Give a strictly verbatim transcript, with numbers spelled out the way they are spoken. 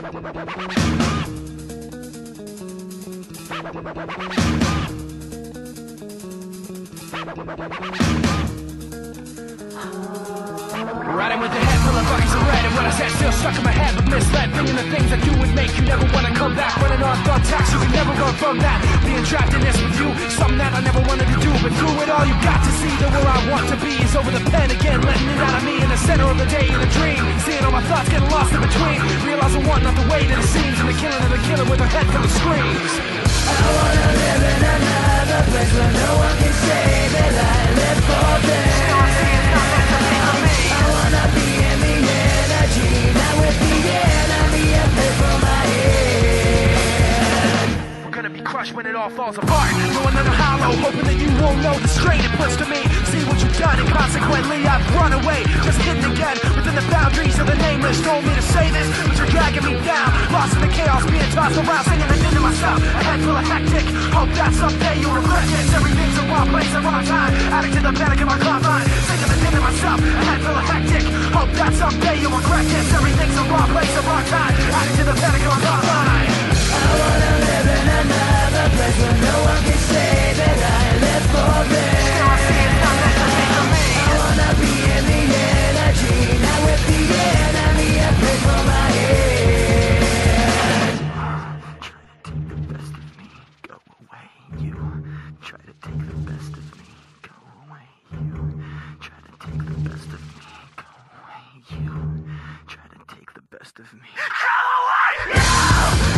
Riding with the head full of buckets of red, and what I said still stuck in my head, but misled. Thinking the things I do would make you never want to come back. Running on thumbtacks, you can never run from that. Being trapped in this with you, something that I never wanted to do, but through it all you got to see that where I want to be is over the pen again, letting it out of me in the center of the day in a dream. Seeing all my thoughts getting lost in between, realizing one not the way that it seems, and the killing of the killer with a head full of screams. I wanna live in another place where no one can say that I live for them. Still I see it's not meant to be for me. I wanna be in the energy, not with the enemy and pay for my head. We're gonna be crushed when it all falls apart. Going in a hollow, hoping that you won't know the strain it puts to me. See what you've done, and consequently I've run away, just hidden again within the boundaries of the nameless. Told me to say this, but you're dragging me down, lost in the chaos, being tossed around, singing it into myself. A head full of hectic, hope that someday you'll regret this. Everything's the wrong place, the wrong time, adding to the panic in my confine, singing it into myself. A head full of hectic, hope that someday you'll regret this. Everything's the wrong place, the wrong time, adding to the panic in my confine. I wanna live in another place where no one can say that I live for them. Still I see it's not meant to be for me. I wanna be in the energy, not with the enemy and pay for my head. Try to take the best of me, go away. You try to take the best of me, go away. You try to take the best of me, go away. You try to take the best of me, go away. You